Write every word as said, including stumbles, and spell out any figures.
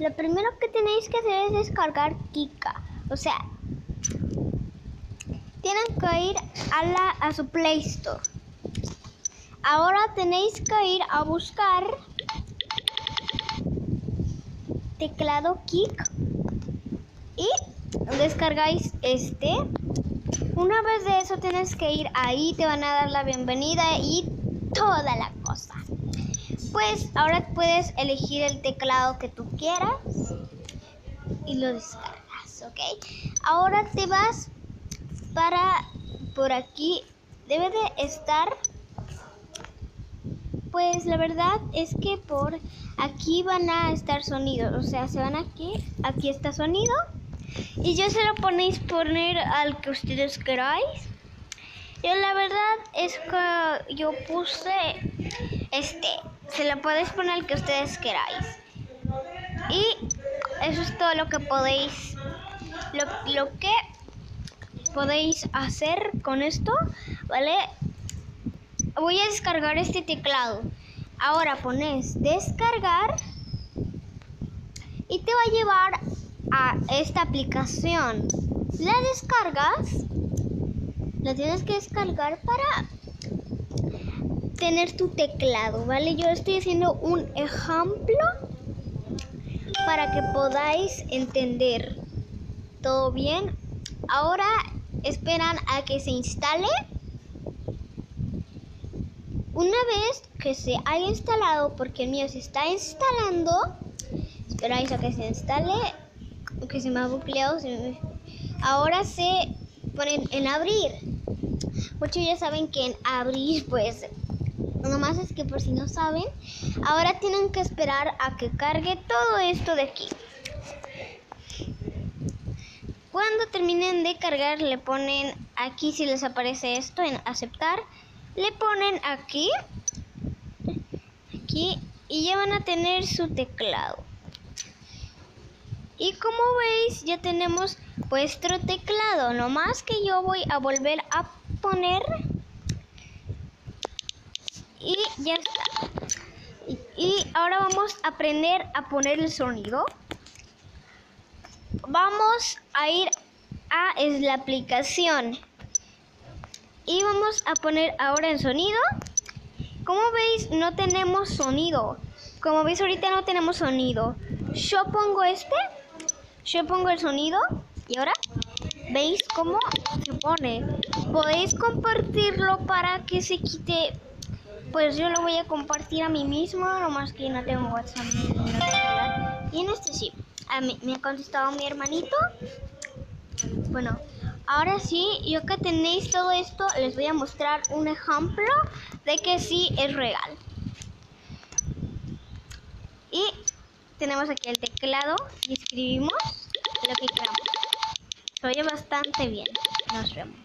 lo primero que tenéis que hacer es descargar Kika. O sea, tienen que ir a, la, a su Play Store. Ahora tenéis que ir a buscar teclado Kik y descargáis este. Una vez de eso tienes que ir ahí, te van a dar la bienvenida y toda la cosa. Pues ahora puedes elegir el teclado que tú quieras y lo descargas, ¿ok? Ahora te vas para por aquí, debe de estar, pues la verdad es que por aquí van a estar sonidos, o sea, se van aquí, aquí está sonido. Y yo se lo ponéis poner al que ustedes queráis. Yo la verdad es que yo puse este. Se lo podéis poner al que ustedes queráis. Y eso es todo lo que podéis. Lo, lo que podéis hacer con esto, ¿vale? Voy a descargar este teclado. Ahora pones descargar. Y te va a llevar a esta aplicación. La descargas, la tienes que descargar para tener tu teclado, ¿vale? Yo estoy haciendo un ejemplo para que podáis entender todo bien. Ahora esperan a que se instale. Una vez que se haya instalado, porque el mío se está instalando, esperáis a que se instale, que se me ha bucleado. Se me... Ahora se ponen en abrir. Muchos ya saben que en abrir, pues, nomás es que por si no saben, ahora tienen que esperar a que cargue todo esto de aquí. Cuando terminen de cargar, le ponen aquí, si les aparece esto, en aceptar, le ponen aquí, aquí, y ya van a tener su teclado. Y como veis, ya tenemos vuestro teclado. No más que yo voy a volver a poner. Y ya está. Y, y ahora vamos a aprender a poner el sonido. Vamos a ir a es la aplicación. Y vamos a poner ahora el sonido. Como veis, no tenemos sonido. Como veis, ahorita no tenemos sonido. Yo pongo este. Yo pongo el sonido y ahora veis cómo se pone. Podéis compartirlo para que se quite. Pues yo lo voy a compartir a mí mismo, nomás que no tengo WhatsApp. Y en este sí, a mí me ha contestado mi hermanito. Bueno, ahora sí, yo que tenéis todo esto, les voy a mostrar un ejemplo de que sí es real. Y tenemos aquí el teclado y escribimos lo que queramos. Se oye bastante bien. Nos vemos.